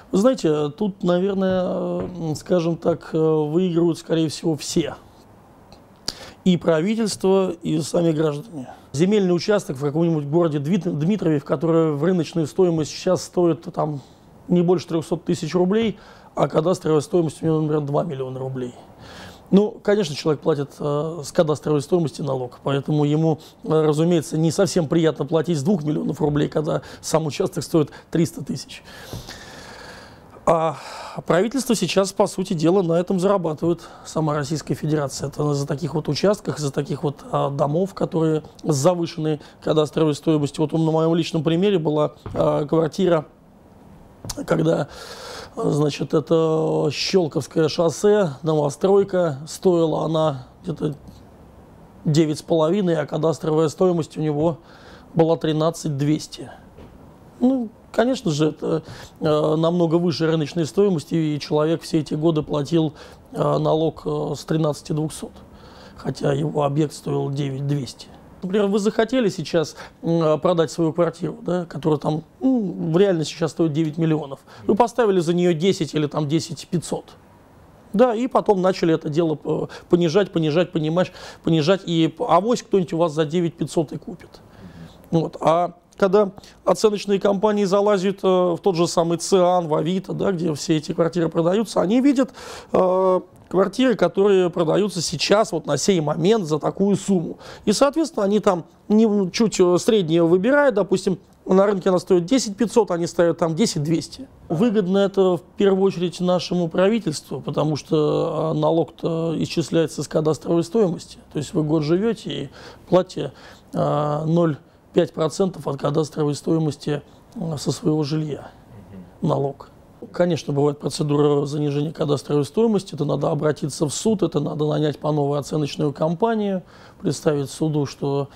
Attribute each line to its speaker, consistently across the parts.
Speaker 1: Вы знаете, тут, наверное, скажем так, выигрывают, скорее всего, все. И правительство, и сами граждане. Земельный участок в каком-нибудь городе Дмитрове, в которой в рыночную стоимость сейчас стоит там не больше 300 тысяч рублей, а кадастровая стоимость у него, например, 2 миллиона рублей. Ну, конечно, человек платит с кадастровой стоимости налог, поэтому ему, разумеется, не совсем приятно платить с 2 миллионов рублей, когда сам участок стоит 300 тысяч. А правительство сейчас, по сути дела, на этом зарабатывает, сама Российская Федерация. Это за таких вот участках, за таких вот домов, которые с завышенной кадастровой стоимостью. Вот на моем личном примере была квартира, когда, значит, это Щелковское шоссе, новостройка, стоила она где-то 9,5, а кадастровая стоимость у него была 13 200. Ну, конечно же, это намного выше рыночной стоимости, и человек все эти годы платил налог с 13 200, хотя его объект стоил 9 200. Например, вы захотели сейчас продать свою квартиру, да, которая там в реальности сейчас стоит 9 миллионов. Вы поставили за нее 10 или там 10 500. Да, и потом начали это дело понижать, и авось кто-нибудь у вас за 9 500 и купит. Вот. А когда оценочные компании залазят в тот же самый ЦИАН, в Авито, да, где все эти квартиры продаются, они видят квартиры, которые продаются сейчас, вот на сей момент, за такую сумму. И, соответственно, они там чуть среднее выбирают, допустим, на рынке она стоит 10 500, они ставят там 10 200. Выгодно это в первую очередь нашему правительству, потому что налог-то исчисляется с кадастровой стоимости. То есть вы год живете и платите 0,5% от кадастровой стоимости со своего жилья налог. Конечно, бывает процедура занижения кадастровой стоимости, это надо обратиться в суд, это надо нанять по новой оценочную компанию, представить суду, что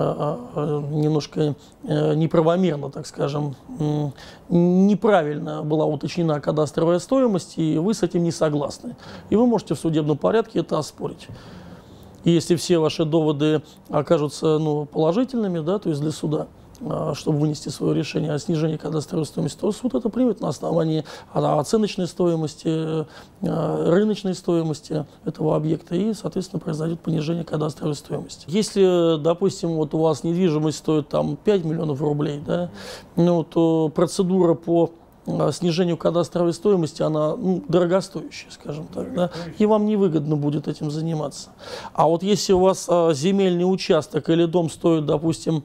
Speaker 1: немножко неправомерно, так скажем, неправильно была уточнена кадастровая стоимость, и вы с этим не согласны. И вы можете в судебном порядке это оспорить. И если все ваши доводы окажутся положительными, да, то есть для суда, чтобы вынести свое решение о снижении кадастровой стоимости, то суд это примет на основании оценочной стоимости, рыночной стоимости этого объекта, и, соответственно, произойдет понижение кадастровой стоимости. Если, допустим, вот у вас недвижимость стоит там 5 миллионов рублей, да, то процедура по снижению кадастровой стоимости, она дорогостоящая, скажем так, да, и вам невыгодно будет этим заниматься. А вот если у вас земельный участок или дом стоит, допустим,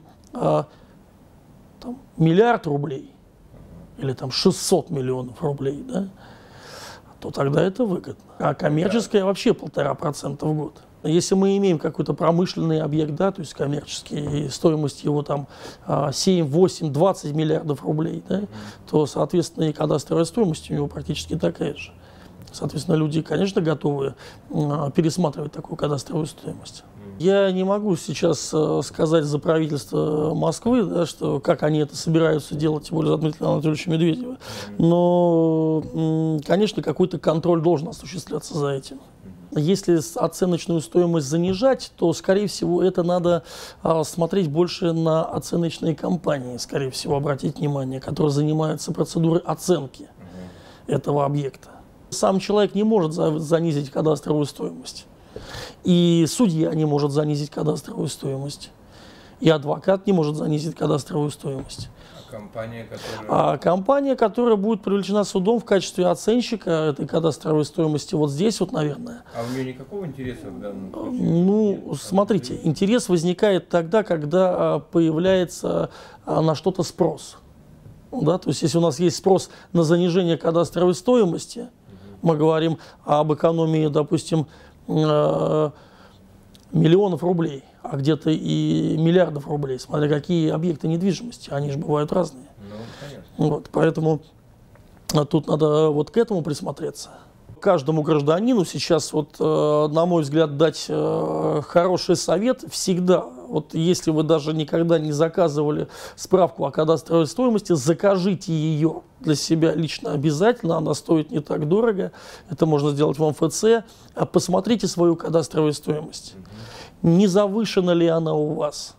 Speaker 1: там, 1 миллиард рублей или там 600 миллионов рублей, да, то тогда это выгодно. А коммерческое вообще 1,5% в год. Если мы имеем какой-то промышленный объект, да, то есть коммерческий, и стоимость его там 7, 8, 20 миллиардов рублей, да, то, соответственно, и кадастровая стоимость у него практически такая же. Соответственно, люди, конечно, готовы пересматривать такую кадастровую стоимость. Я не могу сейчас сказать за правительство Москвы, да, что как они это собираются делать, тем более за Дмитрия Анатольевича Медведева. Но, конечно, какой-то контроль должен осуществляться за этим. Если оценочную стоимость занижать, то, скорее всего, это надо смотреть больше на оценочные компании, скорее всего, обратить внимание, которые занимаются процедурой оценки этого объекта. Сам человек не может занизить кадастровую стоимость. И судья не может занизить кадастровую стоимость. И адвокат не может занизить кадастровую стоимость. Компания, которая будет привлечена судом в качестве оценщика этой кадастровой стоимости, вот здесь вот, наверное.
Speaker 2: А у нее никакого интереса в данном случае?
Speaker 1: Ну, смотрите, интерес возникает тогда, когда появляется на что-то спрос. Да? То есть, если у нас есть спрос на занижение кадастровой стоимости, мы говорим об экономии, допустим, миллионов рублей, а где-то и миллиардов рублей, смотря какие объекты недвижимости, они же бывают разные. Вот, поэтому тут надо вот к этому присмотреться. Каждому гражданину сейчас, вот, на мой взгляд, дать хороший совет всегда. Вот если вы даже никогда не заказывали справку о кадастровой стоимости, закажите ее для себя лично обязательно. Она стоит не так дорого. Это можно сделать в МФЦ. Посмотрите свою кадастровую стоимость. Не завышена ли она у вас?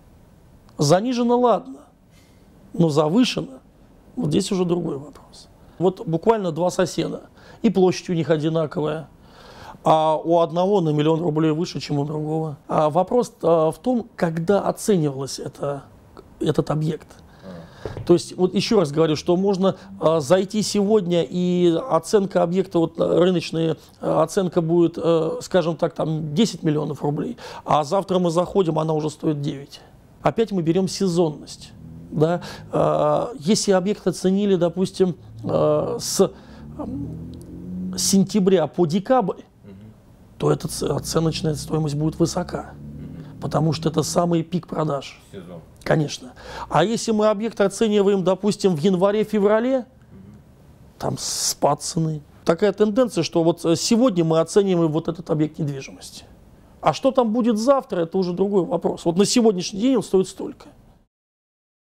Speaker 1: Занижена, ладно, но завышена. Вот здесь уже другой вопрос. Вот буквально два соседа, и площадь у них одинаковая, а у одного на 1 000 000 рублей выше, чем у другого. А вопрос в том, когда оценивалось этот объект. То есть, вот еще раз говорю, что можно зайти сегодня, и оценка объекта, вот рыночная оценка будет, скажем так, там 10 миллионов рублей, а завтра мы заходим, она уже стоит 9. Опять мы берем сезонность. Да? Если объект оценили, допустим, с сентября по декабрь, то эта оценочная стоимость будет высока, потому что это самый пик продаж.
Speaker 2: Сезон.
Speaker 1: Конечно. А если мы объект оцениваем, допустим, в январе-феврале, там спад цены. Такая тенденция, что вот сегодня мы оцениваем вот этот объект недвижимости. А что там будет завтра, это уже другой вопрос. Вот на сегодняшний день он стоит столько.